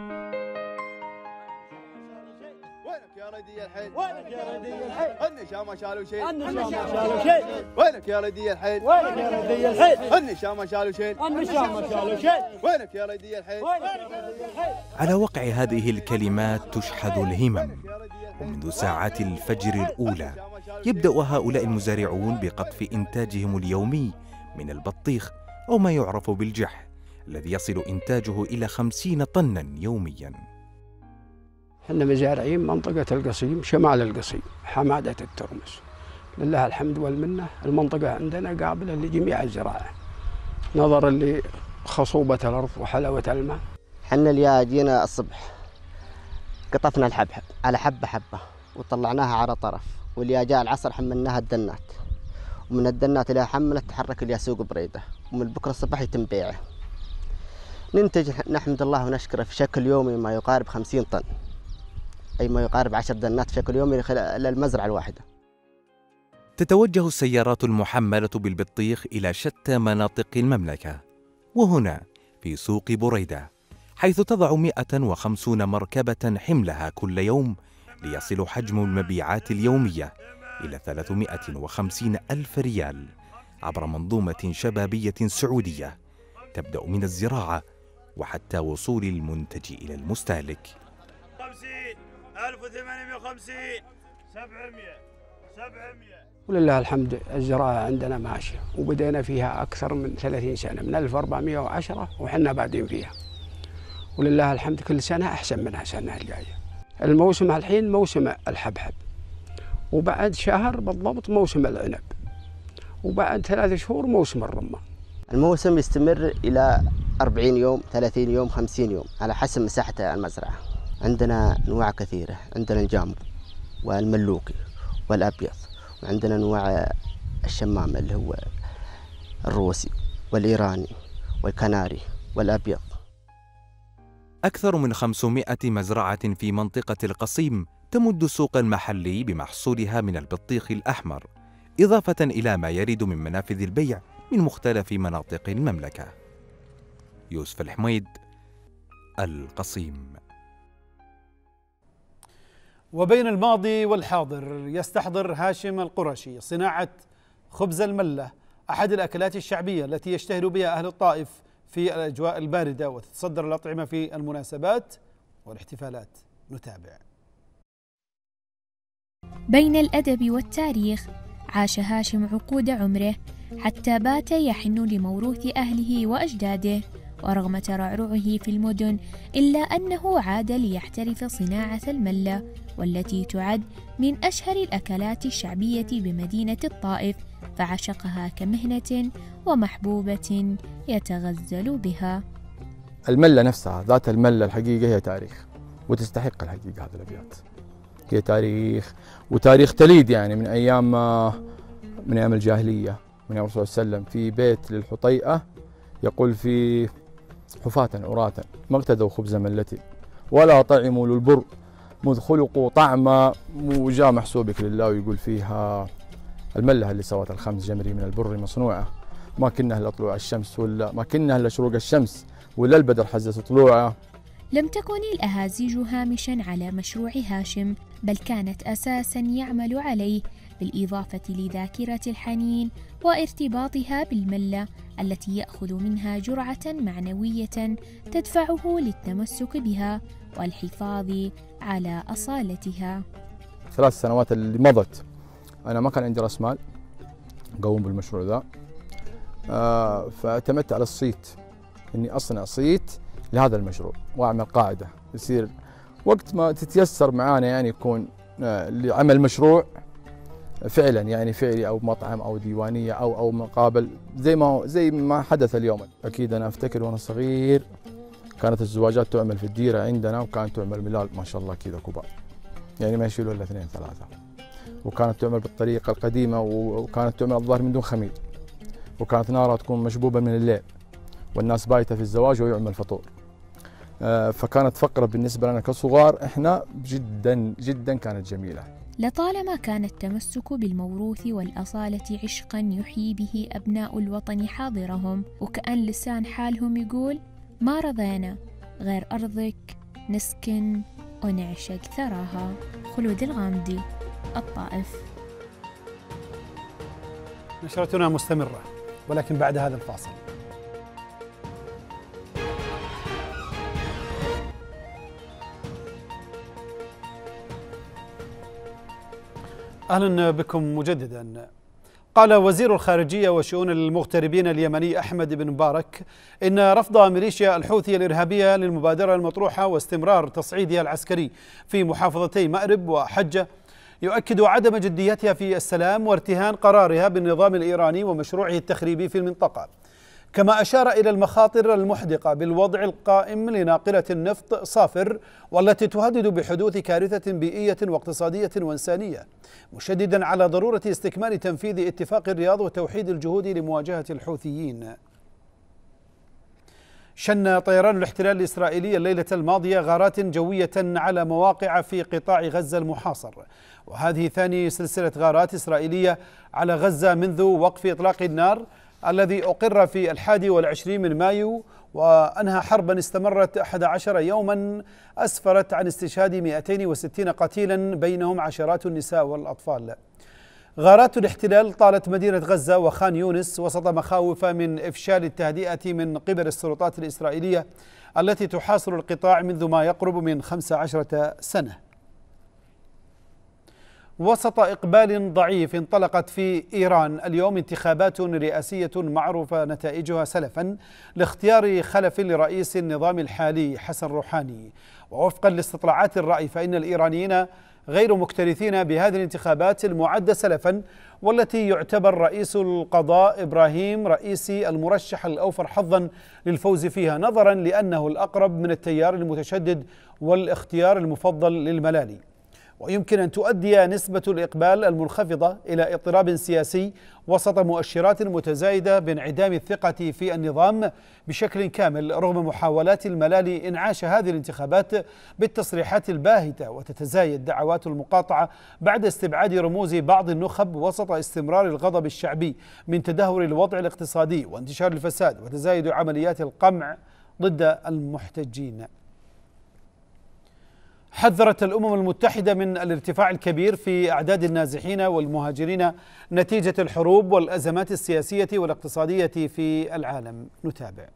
يا ردي الحيل وينك يا ردي الحيل النشام ما شالوا شيء النشام ما شالوا شيء وينك يا ردي الحيل وينك يا ردي الحيل النشام ما شالوا شيء النشام ما شالوا شيء وينك يا ردي الحيل وينك يا ردي الحيل. على وقع هذه الكلمات تشحذ الهمم، ومنذ ساعات الفجر الأولى يبدأ هؤلاء المزارعون بقطف إنتاجهم اليومي من البطيخ أو ما يعرف بالجح الذي يصل إنتاجه إلى خمسين طنا يوميا. احنا مزارعين منطقة القصيم شمال القصيم حمادة الترمس، لله الحمد والمنة. المنطقة عندنا قابلة لجميع الزراعة نظرا لخصوبة الأرض وحلاوة الماء. احنا اللي جينا الصبح قطفنا الحبحب على حبة حبة وطلعناها على طرف، واللي جاء العصر حملناها الدنات، ومن الدنات اللي حملت تحرك اللي سوق بريدة، ومن بكرة الصبح يتم بيعه. ننتج نحمد الله ونشكره في شكل يومي ما يقارب خمسين طن، أي ما يقارب عشر دنات بشكل يومي للمزرعة الواحدة. تتوجه السيارات المحملة بالبطيخ إلى شتى مناطق المملكة، وهنا في سوق بريدة، حيث تضع مئة وخمسين مركبة حملها كل يوم، ليصل حجم المبيعات اليومية إلى ثلاثمئة وخمسين ألف ريال عبر منظومة شبابية سعودية تبدأ من الزراعة وحتى وصول المنتج إلى المستهلك. خمسين ألف وثمانمئة وخمسين سبعمئة سبعمئة. ولله الحمد الزراعة عندنا ماشية، وبدينا فيها أكثر من ثلاثين سنة، من ألف وأربعمئة وعشرة وحنا بعدين فيها، ولله الحمد كل سنة أحسن منها السنة الجاية. الموسم الحين موسم الحبحب، وبعد شهر بالضبط موسم العنب، وبعد ثلاث شهور موسم الرمان. الموسم يستمر إلى أربعين يوم، ثلاثين يوم، خمسين يوم على حسب مساحة المزرعة. عندنا أنواع كثيرة، عندنا الجامبو والملوكي والأبيض، وعندنا أنواع الشمام اللي هو الروسي والإيراني والكناري والأبيض. أكثر من خمسمئة مزرعة في منطقة القصيم تمد السوق المحلي بمحصولها من البطيخ الأحمر، إضافة إلى ما يرد من منافذ البيع من مختلف مناطق المملكة. يوسف الحميد، القصيم. وبين الماضي والحاضر يستحضر هاشم القرشي صناعة خبز الملة، أحد الأكلات الشعبية التي يشتهر بها أهل الطائف في الأجواء الباردة، وتتصدر الأطعمة في المناسبات والاحتفالات. نتابع. بين الأدب والتاريخ عاش هاشم عقود عمره حتى بات يحن لموروث أهله وأجداده، ورغم ترعرعه في المدن إلا أنه عاد ليحترف صناعة الملة، والتي تعد من أشهر الأكلات الشعبية بمدينة الطائف، فعشقها كمهنة ومحبوبة يتغزل بها. الملة نفسها، ذات الملة الحقيقة هي تاريخ، وتستحق الحقيقة هذه الأبيات. هي تاريخ، وتاريخ تليد يعني من أيام من أيام الجاهلية، من أيام الرسول صلى الله عليه وسلم. في بيت للحطيئة يقول في حفاة عراة ما اقتدوا خبز ملتي ولا طعموا للبر مذ خلقوا طعما، وجاء محسوبك لله ويقول فيها الملة اللي سوت الخمس جمري من البر مصنوعة، ما كنا إلا طلوع الشمس ولا ما كنا إلا شروق الشمس ولا البدر حزة طلوعه. لم تكن الأهازيج هامشا على مشروع هاشم، بل كانت أساسا يعمل عليه، بالإضافة لذاكرة الحنين وارتباطها بالملة التي يأخذ منها جرعة معنوية تدفعه للتمسك بها والحفاظ على أصالتها. ثلاث سنوات اللي مضت أنا ما كان عندي رأس مال قوم بالمشروع ذا، آه فاعتمدت على الصيت، إني أصنع صيت لهذا المشروع وأعمل قاعدة يصير وقت ما تتيسر معانا يعني يكون آه لعمل مشروع فعلا يعني فعلي، او مطعم او ديوانيه او او مقابل زي ما زي ما حدث اليوم. اكيد انا افتكر وانا صغير كانت الزواجات تعمل في الديره عندنا، وكانت تعمل ملال ما شاء الله كذا كبار، يعني ما يشيلوا الا اثنين ثلاثه، وكانت تعمل بالطريقه القديمه، وكانت تعمل الظاهر من دون خمير، وكانت نارها تكون مشبوبه من الليل والناس بايته في الزواج ويعمل فطور. فكانت فقره بالنسبه لنا كصغار احنا جدا جدا كانت جميله. لطالما كان التمسك بالموروث والأصالة عشقا يحيي به أبناء الوطن حاضرهم، وكأن لسان حالهم يقول ما رضينا غير أرضك نسكن ونعشق ثراها. خلود الغامدي، الطائف. نشرتنا مستمرة ولكن بعد هذا الفاصل. أهلا بكم مجددا. قال وزير الخارجية وشؤون المغتربين اليمني أحمد بن مبارك إن رفض ميليشيا الحوثي الإرهابية للمبادرة المطروحة واستمرار تصعيدها العسكري في محافظتي مأرب وحجة يؤكد عدم جديتها في السلام وارتهان قرارها بالنظام الإيراني ومشروعه التخريبي في المنطقة، كما أشار إلى المخاطر المحدقة بالوضع القائم لناقلة النفط صافر والتي تهدد بحدوث كارثة بيئية واقتصادية وإنسانية، مشددا على ضرورة استكمال تنفيذ اتفاق الرياض وتوحيد الجهود لمواجهة الحوثيين. شن طيران الاحتلال الإسرائيلي الليلة الماضية غارات جوية على مواقع في قطاع غزة المحاصر، وهذه ثاني سلسلة غارات إسرائيلية على غزة منذ وقف إطلاق النار الذي أقر في الحادي والعشرين من مايو، وأنهى حربا استمرت أحد عشر يوما أسفرت عن استشهاد مئتين وستين قتيلا بينهم عشرات النساء والأطفال. غارات الاحتلال طالت مدينة غزة وخان يونس وسط مخاوف من إفشال التهدئة من قبل السلطات الإسرائيلية التي تحاصر القطاع منذ ما يقرب من خمس عشرة سنة. وسط إقبال ضعيف انطلقت في إيران اليوم انتخابات رئاسية معروفة نتائجها سلفا لاختيار خلف لرئيس النظام الحالي حسن روحاني. ووفقا لاستطلاعات الرأي فإن الإيرانيين غير مكترثين بهذه الانتخابات المعدة سلفا، والتي يعتبر رئيس القضاء إبراهيم رئيسي المرشح الأوفر حظا للفوز فيها، نظرا لأنه الأقرب من التيار المتشدد والاختيار المفضل للملالي. ويمكن أن تؤدي نسبة الإقبال المنخفضة إلى اضطراب سياسي وسط مؤشرات متزايدة بانعدام الثقة في النظام بشكل كامل، رغم محاولات الملالي إنعاش هذه الانتخابات بالتصريحات الباهتة. وتتزايد دعوات المقاطعة بعد استبعاد رموز بعض النخب وسط استمرار الغضب الشعبي من تدهور الوضع الاقتصادي وانتشار الفساد وتزايد عمليات القمع ضد المحتجين. حذرت الأمم المتحدة من الارتفاع الكبير في أعداد النازحين والمهاجرين نتيجة الحروب والأزمات السياسية والاقتصادية في العالم. نتابع.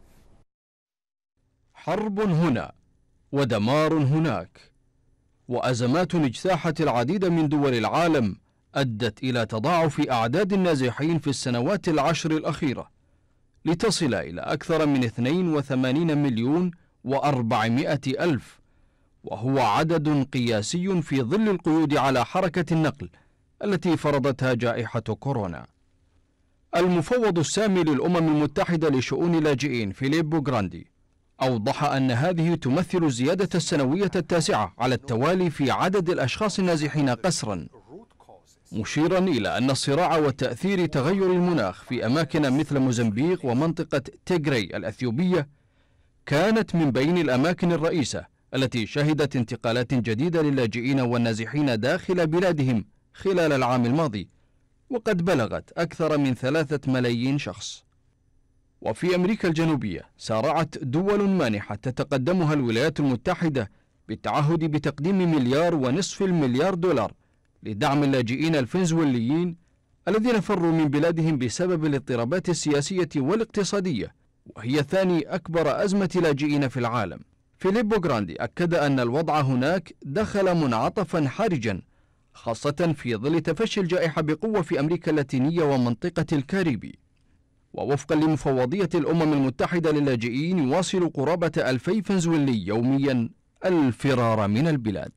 حرب هنا ودمار هناك، وأزمات اجتاحت العديد من دول العالم أدت إلى تضاعف أعداد النازحين في السنوات العشر الأخيرة لتصل إلى أكثر من اثنين وثمانين مليون وأربعمائة ألف، وهو عدد قياسي في ظل القيود على حركة النقل التي فرضتها جائحة كورونا. المفوض السامي للأمم المتحدة لشؤون اللاجئين فيليبو جراندي أوضح أن هذه تمثل الزيادة السنوية التاسعة على التوالي في عدد الأشخاص النازحين قسرا، مشيرا إلى أن الصراع وتأثير تغير المناخ في أماكن مثل موزمبيق ومنطقة تيغراي الأثيوبية كانت من بين الأماكن الرئيسة التي شهدت انتقالات جديدة للاجئين والنازحين داخل بلادهم خلال العام الماضي، وقد بلغت أكثر من ثلاثة ملايين شخص. وفي أمريكا الجنوبية سارعت دول مانحة تتقدمها الولايات المتحدة بالتعهد بتقديم مليار ونصف المليار دولار لدعم اللاجئين الفنزويليين الذين فروا من بلادهم بسبب الاضطرابات السياسية والاقتصادية، وهي ثاني أكبر أزمة لاجئين في العالم. فيليبو جراندي أكد أن الوضع هناك دخل منعطفا حرجا، خاصة في ظل تفشي الجائحة بقوة في أمريكا اللاتينية ومنطقة الكاريبي. ووفقا لمفوضية الأمم المتحدة للاجئين يواصل قرابة ألفي فنزويلي يوميا الفرار من البلاد.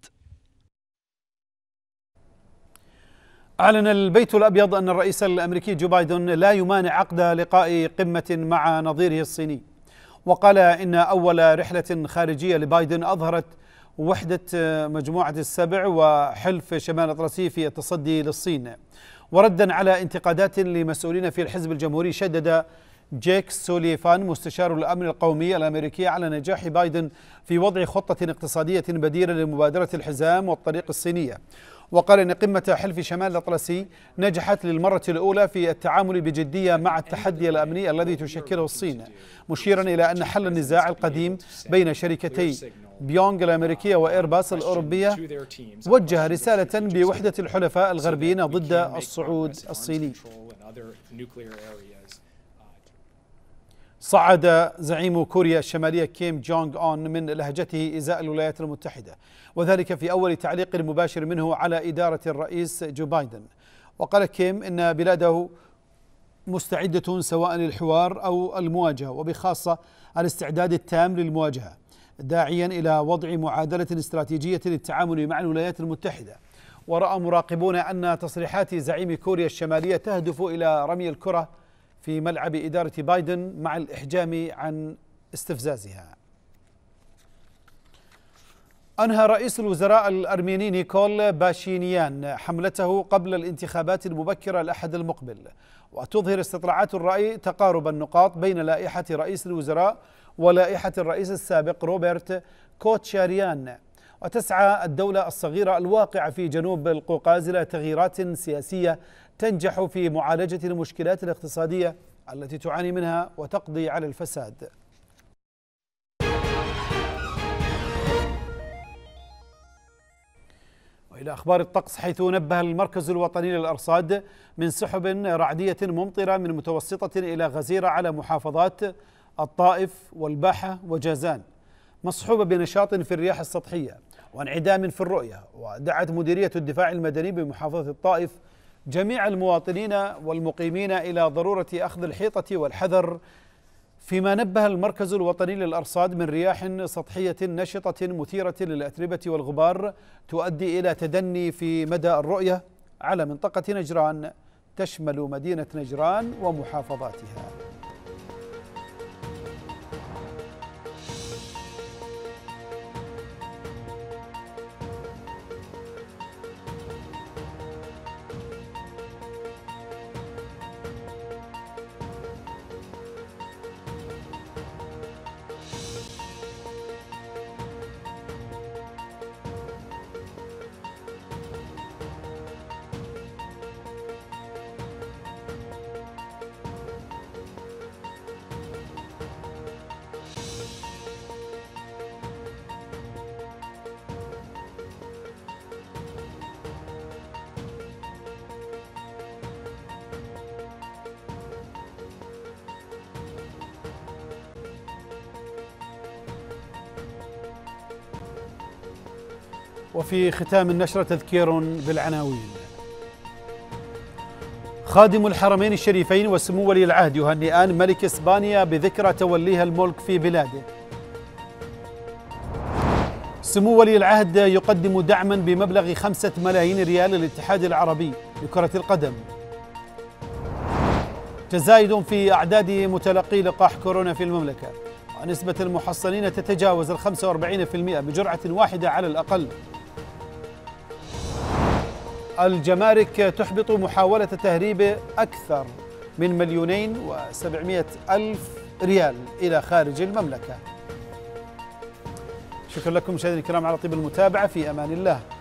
أعلن البيت الأبيض أن الرئيس الأمريكي جو بايدن لا يمانع عقد لقاء قمة مع نظيره الصيني، وقال إن أول رحلة خارجية لبايدن أظهرت وحدة مجموعة السبع وحلف شمال الأطلسي في التصدي للصين. وردا على انتقادات لمسؤولين في الحزب الجمهوري، شدد جيك سوليفان مستشار الأمن القومي الأمريكي على نجاح بايدن في وضع خطة اقتصادية بديلة لمبادرة الحزام والطريق الصينية، وقال إن قمة حلف شمال الأطلسي نجحت للمرة الأولى في التعامل بجدية مع التحدي الأمني الذي تشكله الصين، مشيرا إلى أن حل النزاع القديم بين شركتي بيونغ الأمريكية وإيرباص الأوروبية وجه رسالة بوحدة الحلفاء الغربيين ضد الصعود الصيني. صعد زعيم كوريا الشمالية كيم جونغ أون من لهجته إزاء الولايات المتحدة، وذلك في أول تعليق مباشر منه على إدارة الرئيس جو بايدن. وقال كيم إن بلاده مستعدة سواء للحوار أو المواجهة، وبخاصة الاستعداد التام للمواجهة، داعيا إلى وضع معادلة استراتيجية للتعامل مع الولايات المتحدة. ورأى مراقبون أن تصريحات زعيم كوريا الشمالية تهدف إلى رمي الكرة في ملعب إدارة بايدن مع الإحجام عن استفزازها. أنهى رئيس الوزراء الأرميني نيكول باشينيان حملته قبل الانتخابات المبكرة الأحد المقبل، وتظهر استطلاعات الرأي تقارب النقاط بين لائحة رئيس الوزراء ولائحة الرئيس السابق روبرت كوتشاريان. وتسعى الدولة الصغيرة الواقعة في جنوب القوقاز إلى تغييرات سياسية تنجح في معالجة المشكلات الاقتصادية التي تعاني منها وتقضي على الفساد. وإلى أخبار الطقس، حيث نبه المركز الوطني للأرصاد من سحب رعدية ممطرة من متوسطة إلى غزيرة على محافظات الطائف والباحة وجازان، مصحوبة بنشاط في الرياح السطحية وانعدام في الرؤية. ودعت مديرية الدفاع المدني بمحافظة الطائف جميع المواطنين والمقيمين إلى ضرورة أخذ الحيطة والحذر، فيما نبه المركز الوطني للأرصاد من رياح سطحية نشطة مثيرة للأتربة والغبار تؤدي إلى تدني في مدى الرؤية على منطقة نجران تشمل مدينة نجران ومحافظاتها. وفي ختام النشرة تذكير بالعناوين. خادم الحرمين الشريفين وسمو ولي العهد يهنئان ملك إسبانيا بذكرى توليها الملك في بلاده. سمو ولي العهد يقدم دعما بمبلغ خمسة ملايين ريال للاتحاد العربي لكرة القدم. تزايد في أعداد متلقي لقاح كورونا في المملكة، ونسبة المحصنين تتجاوز ال خمسة وأربعين بالمئة بجرعة واحدة على الأقل. الجمارك تحبط محاولة تهريب أكثر من مليونين وسبعمائة ألف ريال إلى خارج المملكة. شكرا لكم مشاهدينا الكرام على طيب المتابعة، في أمان الله.